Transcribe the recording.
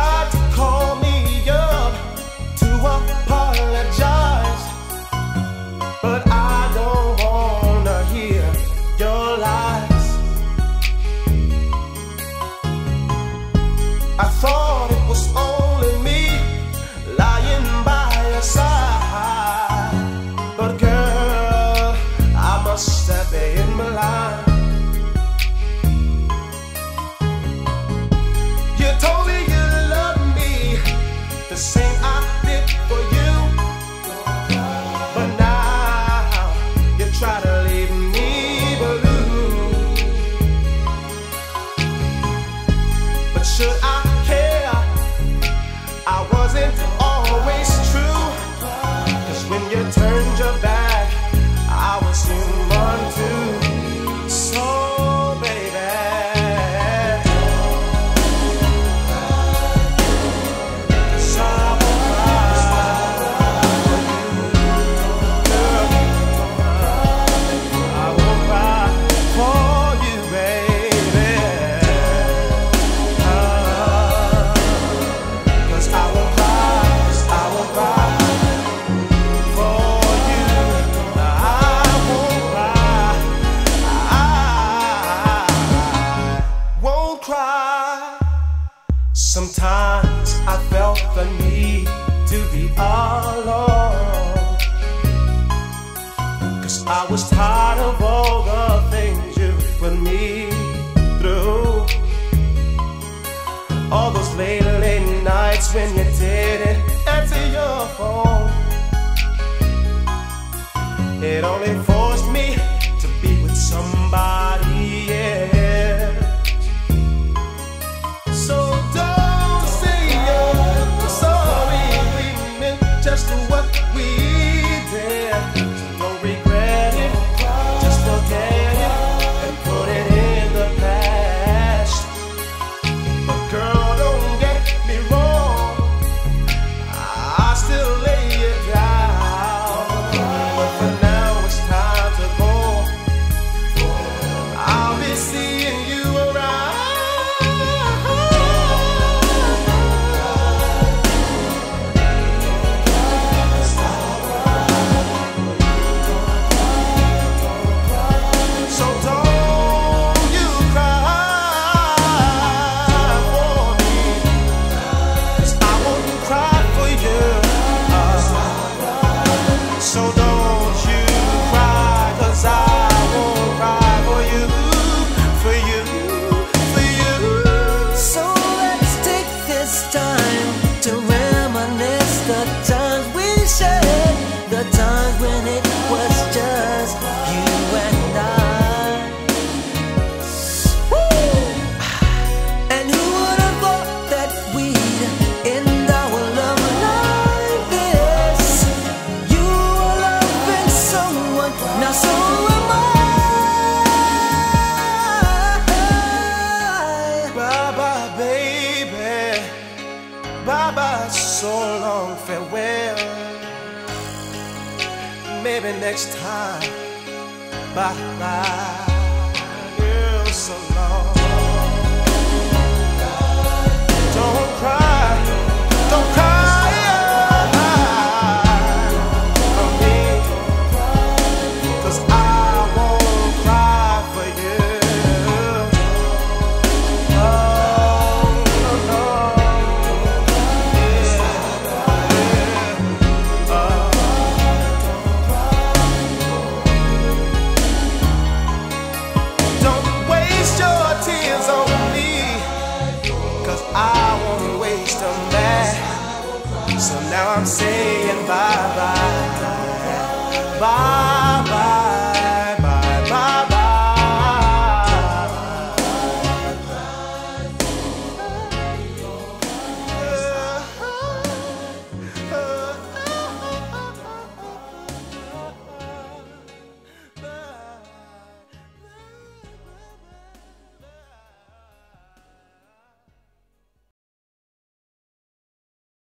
tried to call me up to apologize, but I don't wanna hear your lies. I thought it was only me lying by your side, but girl, I must have been blind. You told me you loved me the same I did for you, but now you try to leave me blue. But should I care? I wasn't always true, 'cause when you turned your back, I was human too. So baby, so I won't cry for you, girl. I won't cry for you, baby. 'Cause I won't cry for you. I won't cry. Sometimes I felt the need to be alone, 'cause I was tired of all the things you put me through. All those late nights when you didn't answer your phone, it only forced me to be with somebody else. So don't say you're sorry, we meant just what we did. Don't regret it, just forget it and put it in the past. But girl, don't get me wrong, I still lay it down. But for now it's time to go. I'll be seeing you around. So don't you cry for me, 'cause I won't cry for you. So don't you cry, 'cause I won't cry for you, for you, for you. So let's take this time to reminisce the times we shared, the times when it was just you and I. Woo! And who would have thought that we'd end our love like this? You were loving someone, now so am I. Bye bye, baby. Bye bye, so long, farewell. Maybe next time. Bye bye, girl, so long. Don't cry, don't cry for me, 'cause I won't cry for you. Oh, no, no. Don't waste your tears on me, 'cause I won't waste them back. So now I'm saying bye bye, bye.